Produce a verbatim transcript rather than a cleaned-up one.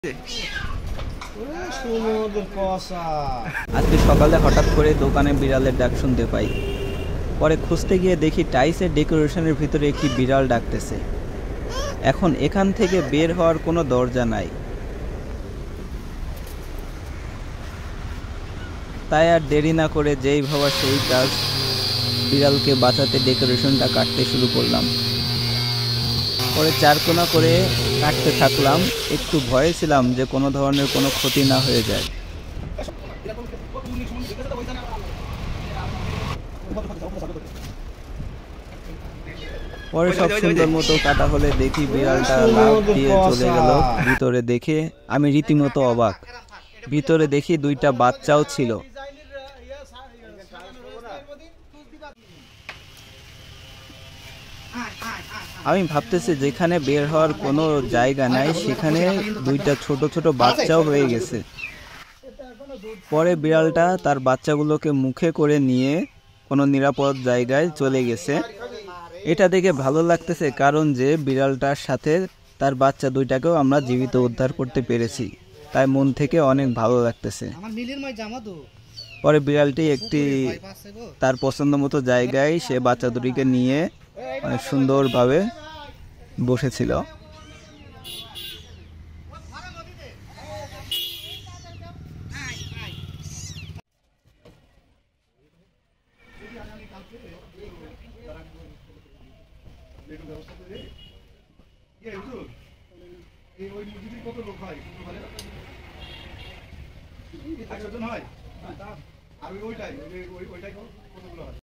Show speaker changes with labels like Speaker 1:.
Speaker 1: আজকে সকালে হঠাৎ করে দোকানে বিড়ালের ডাক শুনতে পাই। পরে খুঁজতে গিয়ে দেখি টাইসের ডেকোরেশনের ভিতরে একটি বিড়াল ডাকতেছে। এখন এখান থেকে বের হওয়ার কোনো দরজা নাই, তাই আর দেরি না করে যেই ভাবা সেই কাজ, বিড়ালকে বাঁচাতে ডেকোরেশনটা কাটতে শুরু করলাম। পরে চারকোনা করে কাটতে থাকলাম, একটু ভয়ে ছিলাম যে কোনো ধরনের কোনো ক্ষতি না হয়ে যায়। পরে সব সুন্দর মতো কাটা হলে দেখি বিড়ালটা লাফ দিয়ে চলে গেল ভিতরে। দেখে আমি রীতিমতো অবাক। ভিতরে দেখি দুইটা বাচ্চাও ছিল। আমি ভাবতেছি যেখানে বের হওয়ার কোনো জায়গা নাই সেখানে দুইটা ছোট ছোট বাচ্চাও হয়ে গেছে। পরে বিড়ালটা তার বাচ্চাগুলোকে মুখে করে নিয়ে কোনো নিরাপদ জায়গায় চলে গেছে। এটা দেখে ভালো লাগতেছে, কারণ যে বিড়ালটার সাথে তার বাচ্চা দুইটাকেও আমরা জীবিত উদ্ধার করতে পেরেছি, তাই মন থেকে অনেক ভালো লাগতেছে। পরে বিড়ালটি একটি তার পছন্দ মতো জায়গায় সে বাচ্চা দুটিকে নিয়ে অনেক সুন্দরভাবে বসেছিল।
Speaker 2: কত লোক হয় একশো জন হয় আর ওইটাই ওইটাই কতগুলো হয়।